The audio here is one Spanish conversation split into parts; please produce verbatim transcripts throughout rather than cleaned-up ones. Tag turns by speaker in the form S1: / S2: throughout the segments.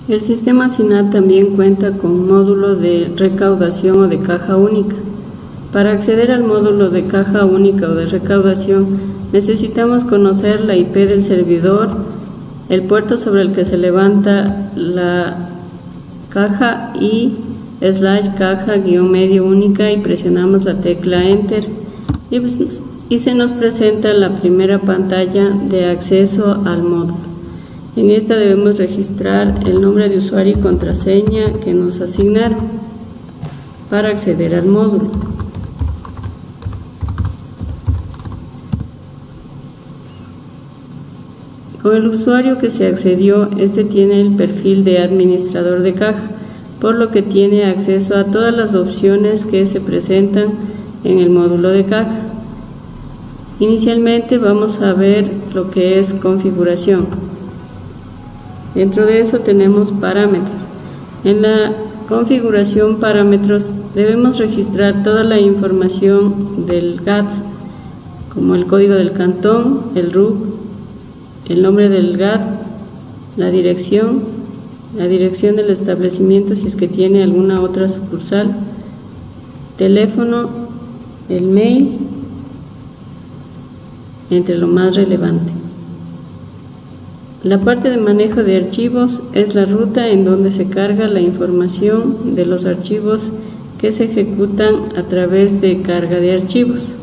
S1: El sistema SINAP también cuenta con un módulo de recaudación o de caja única. Para acceder al módulo de caja única o de recaudación, necesitamos conocer la I P del servidor, el puerto sobre el que se levanta la caja y slash caja guión medio única y presionamos la tecla Enter y, pues, y se nos presenta la primera pantalla de acceso al módulo. En esta debemos registrar el nombre de usuario y contraseña que nos asignaron para acceder al módulo. Con el usuario que se accedió, este tiene el perfil de administrador de caja, por lo que tiene acceso a todas las opciones que se presentan en el módulo de caja. Inicialmente vamos a ver lo que es configuración. Dentro de eso tenemos parámetros. En la configuración parámetros debemos registrar toda la información del G A T, como el código del cantón, el R U C, el nombre del G A T, la dirección, la dirección del establecimiento si es que tiene alguna otra sucursal, teléfono, el mail, entre lo más relevante. La parte de manejo de archivos es la ruta en donde se carga la información de los archivos que se ejecutan a través de carga de archivos.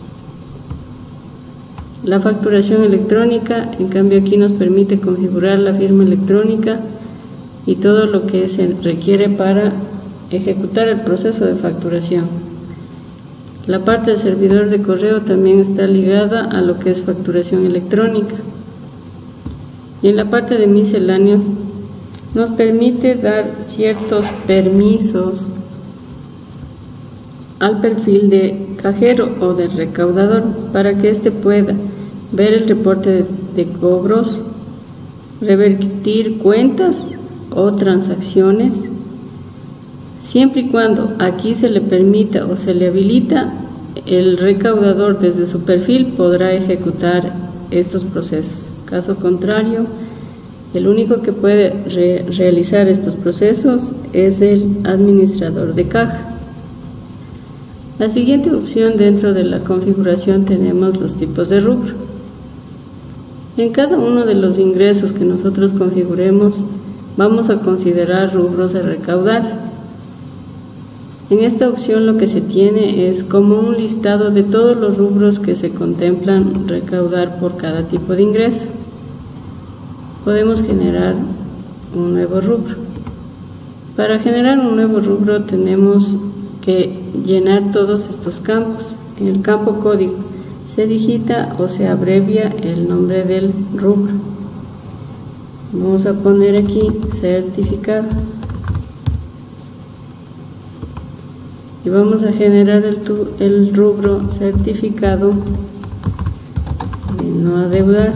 S1: La facturación electrónica, en cambio, aquí nos permite configurar la firma electrónica y todo lo que se requiere para ejecutar el proceso de facturación. La parte del servidor de correo también está ligada a lo que es facturación electrónica. Y en la parte de misceláneos nos permite dar ciertos permisos al perfil de cajero o del recaudador para que éste pueda ver el reporte de, de cobros, revertir cuentas o transacciones, siempre y cuando aquí se le permita o se le habilita, el recaudador desde su perfil podrá ejecutar estos procesos. Caso contrario, el único que puede re realizar estos procesos es el administrador de caja. La siguiente opción dentro de la configuración tenemos los tipos de rubro. En cada uno de los ingresos que nosotros configuremos vamos a considerar rubros a recaudar. En esta opción lo que se tiene es como un listado de todos los rubros que se contemplan recaudar por cada tipo de ingreso. Podemos generar un nuevo rubro. Para generar un nuevo rubro tenemos que llenar todos estos campos. En el campo código se digita o se abrevia el nombre del rubro. Vamos a poner aquí certificado. Y vamos a generar el, el rubro certificado de no adeudar.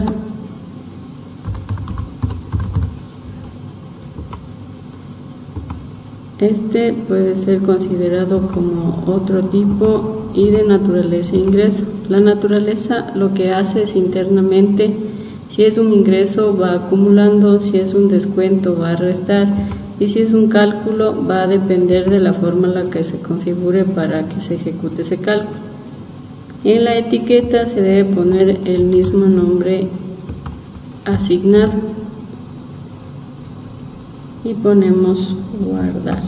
S1: Este puede ser considerado como otro tipo y de naturaleza ingreso. La naturaleza lo que hace es internamente, si es un ingreso va acumulando, si es un descuento va a restar y si es un cálculo va a depender de la forma en la que se configure para que se ejecute ese cálculo. En la etiqueta se debe poner el mismo nombre asignado y ponemos guardar.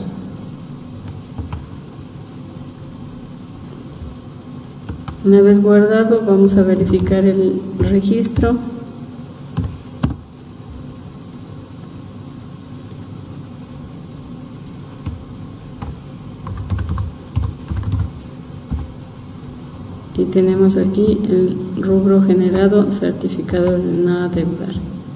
S1: Una vez guardado vamos a verificar el registro. Y tenemos aquí el rubro generado, certificado de no adeudar.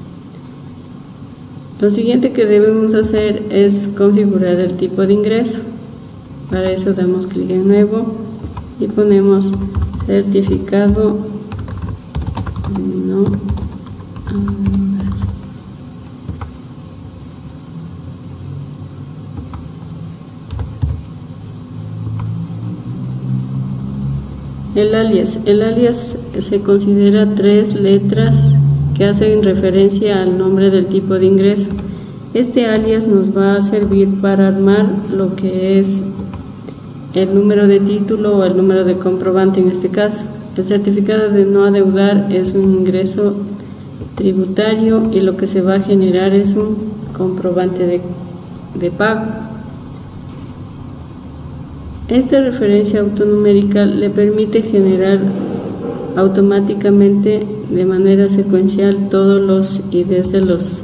S1: Lo siguiente que debemos hacer es configurar el tipo de ingreso. Para eso damos clic en nuevo y ponemos certificado no adeudar. El alias. El alias se considera tres letras que hacen referencia al nombre del tipo de ingreso. Este alias nos va a servir para armar lo que es el número de título o el número de comprobante en este caso. El certificado de no adeudar es un ingreso tributario y lo que se va a generar es un comprobante de, de pago. Esta referencia autonumérica le permite generar automáticamente de manera secuencial todos los I Ds de los,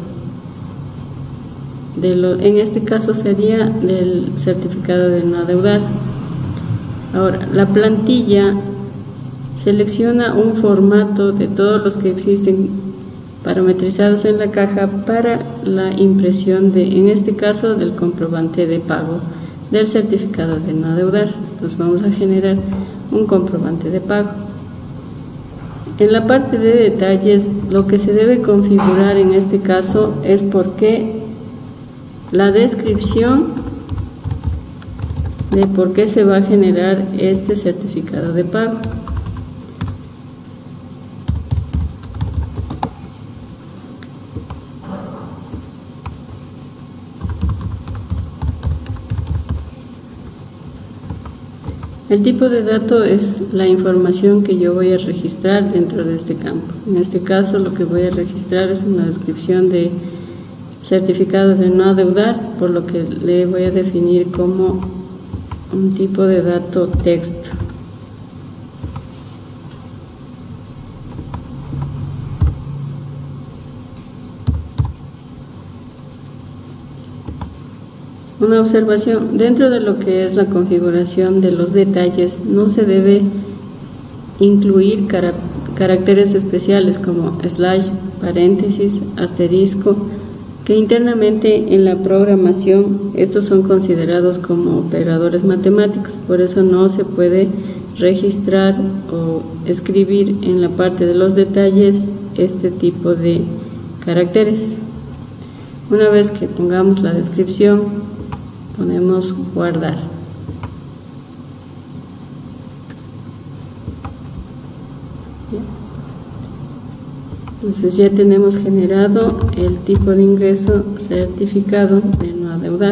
S1: de los, en este caso sería del certificado de no adeudar. Ahora, la plantilla selecciona un formato de todos los que existen parametrizados en la caja para la impresión de, en este caso, del comprobante de pago del certificado de no adeudar. Entonces vamos a generar un comprobante de pago. En la parte de detalles, lo que se debe configurar en este caso es porque la descripción de por qué se va a generar este certificado de pago. El tipo de dato es la información que yo voy a registrar dentro de este campo. En este caso lo que voy a registrar es una descripción de certificado de no adeudar, por lo que le voy a definir como un tipo de dato texto. Una observación: dentro de lo que es la configuración de los detalles no se debe incluir cara caracteres especiales como slash, paréntesis, asterisco, que internamente en la programación estos son considerados como operadores matemáticos, por eso no se puede registrar o escribir en la parte de los detalles este tipo de caracteres. Una vez que pongamos la descripción, ponemos guardar. Bien. Entonces ya tenemos generado el tipo de ingreso certificado de no adeudar.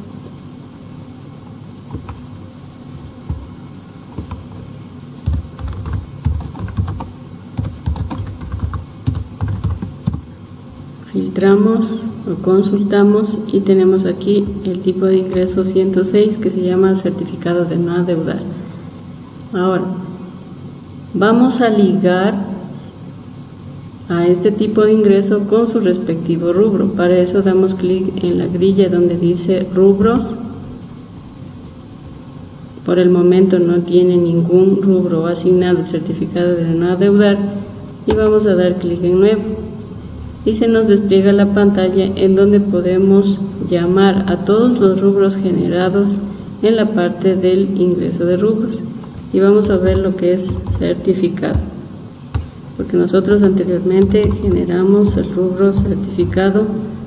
S1: Filtramos o consultamos y tenemos aquí el tipo de ingreso ciento seis que se llama certificado de no adeudar. Ahora vamos a ligar a este tipo de ingreso con su respectivo rubro. Para eso damos clic en la grilla donde dice rubros. Por el momento no tiene ningún rubro asignado el certificado de no adeudar y vamos a dar clic en nuevo. Y se nos despliega la pantalla en donde podemos llamar a todos los rubros generados en la parte del ingreso de rubros. Y vamos a ver lo que es certificado, porque nosotros anteriormente generamos el rubro certificado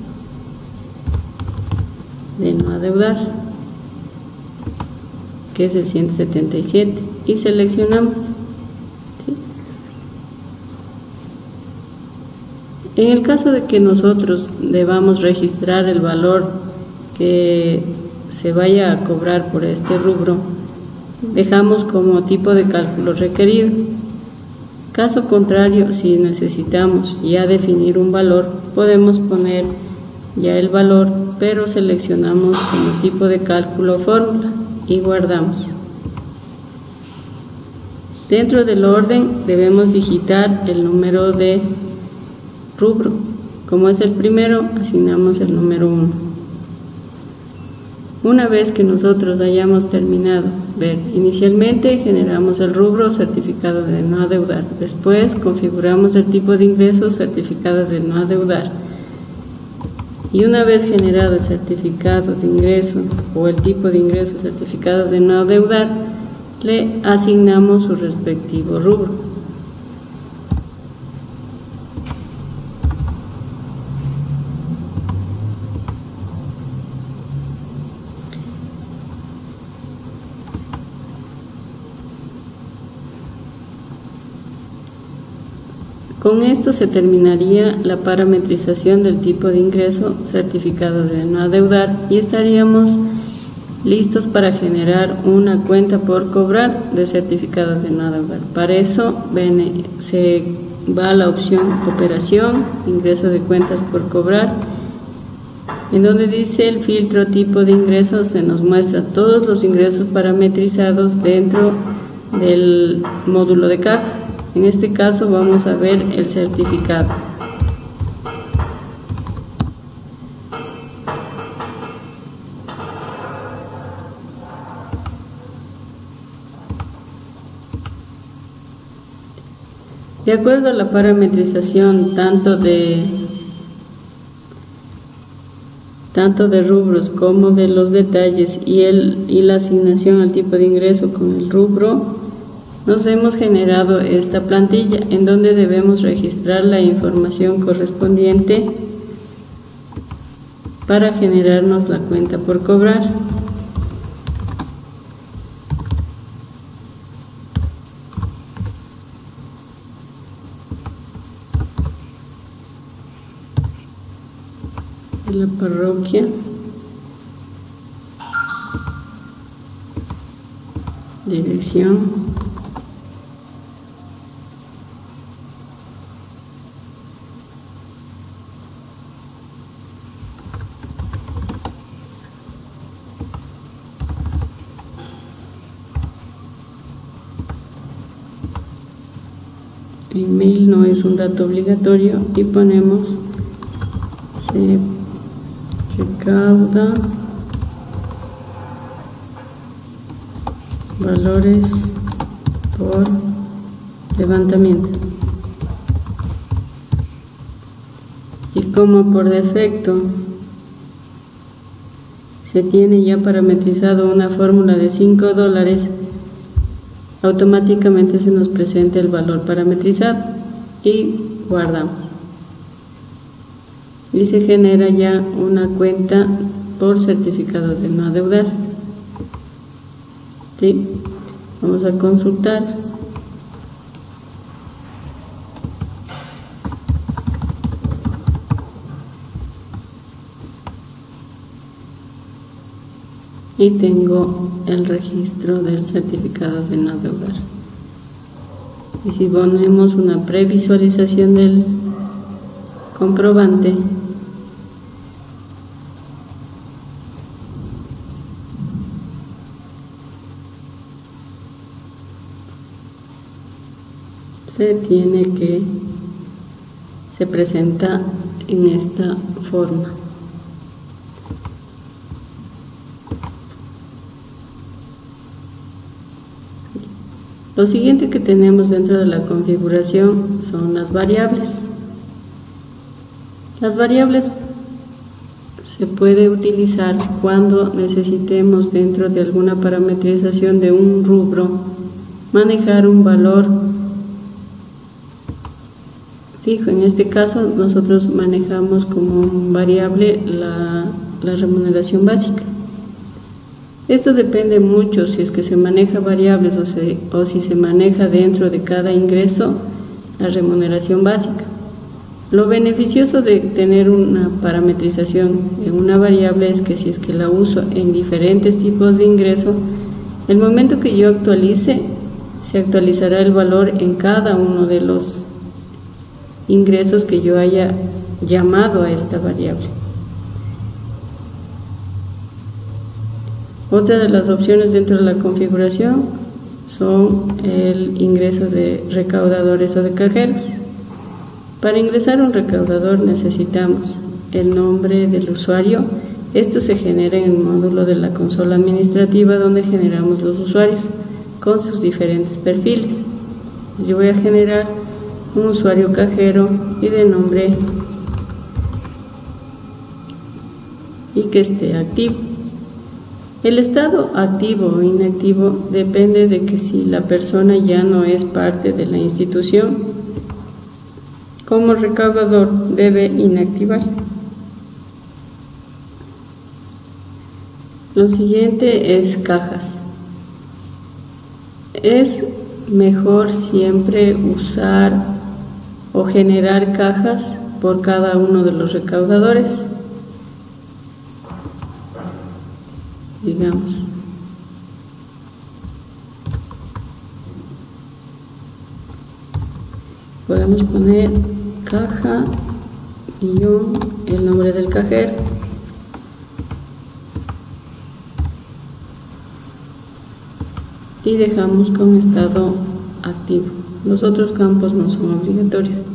S1: de no adeudar, que es el ciento setenta y siete, y seleccionamos. En el caso de que nosotros debamos registrar el valor que se vaya a cobrar por este rubro, dejamos como tipo de cálculo requerido. Caso contrario, si necesitamos ya definir un valor, podemos poner ya el valor, pero seleccionamos como tipo de cálculo fórmula y guardamos. Dentro del orden debemos digitar el número de rubro. Como es el primero, asignamos el número uno. Una vez que nosotros hayamos terminado, ver, inicialmente generamos el rubro certificado de no adeudar, después configuramos el tipo de ingreso certificado de no adeudar, y una vez generado el certificado de ingreso o el tipo de ingreso certificado de no adeudar, le asignamos su respectivo rubro. Con esto se terminaría la parametrización del tipo de ingreso certificado de no adeudar y estaríamos listos para generar una cuenta por cobrar de certificado de no adeudar. Para eso ven, se va a la opción operación, ingreso de cuentas por cobrar, en donde dice el filtro tipo de ingresos. Se nos muestra todos los ingresos parametrizados dentro del módulo de caja. En este caso vamos a ver el certificado. De acuerdo a la parametrización tanto de tanto de rubros como de los detalles y, el, y la asignación al tipo de ingreso con el rubro, nos hemos generado esta plantilla en donde debemos registrar la información correspondiente para generarnos la cuenta por cobrar. La parroquia, dirección, email no es un dato obligatorio y ponemos se recauda valores por levantamiento, y como por defecto se tiene ya parametrizado una fórmula de cinco dólares, automáticamente se nos presenta el valor parametrizado y guardamos. Y se genera ya una cuenta por certificado de no adeudar. ¿Sí? Vamos a consultar. Y tengo el registro del certificado de no adeudar. Y si ponemos una previsualización del comprobante, se tiene que se presenta en esta forma. Lo siguiente que tenemos dentro de la configuración son las variables. Las variables se puede utilizar cuando necesitemos dentro de alguna parametrización de un rubro manejar un valor fijo. En este caso nosotros manejamos como variable la, la remuneración básica. Esto depende mucho si es que se maneja variables o, se, o si se maneja dentro de cada ingreso la remuneración básica. Lo beneficioso de tener una parametrización en una variable es que si es que la uso en diferentes tipos de ingreso, el momento que yo actualice, se actualizará el valor en cada uno de los ingresos que yo haya llamado a esta variable. Otra de las opciones dentro de la configuración son el ingreso de recaudadores o de cajeros. Para ingresar un recaudador necesitamos el nombre del usuario. Esto se genera en el módulo de la consola administrativa donde generamos los usuarios con sus diferentes perfiles. Yo voy a generar un usuario cajero y de nombre y que esté activo. El estado activo o inactivo depende de que si la persona ya no es parte de la institución, como recaudador debe inactivarse. Lo siguiente es cajas. Es mejor siempre usar o generar cajas por cada uno de los recaudadores. Digamos, podemos poner caja guión el nombre del cajero y dejamos con estado activo. Los otros campos no son obligatorios.